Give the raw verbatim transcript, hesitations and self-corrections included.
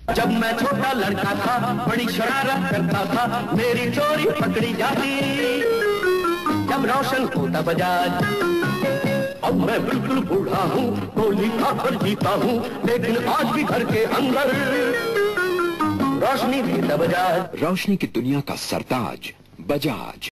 जब मैं छोटा लड़का था बड़ी शरारत करता था, मेरी चोरी पकड़ी जाती जब रोशन होता बजाज। अब मैं बिल्कुल बूढ़ा हूँ, गोली खाकर जीता हूँ, लेकिन आज भी घर के अंदर रोशनी देता बजाज। रोशनी की दुनिया का सरताज बजाज।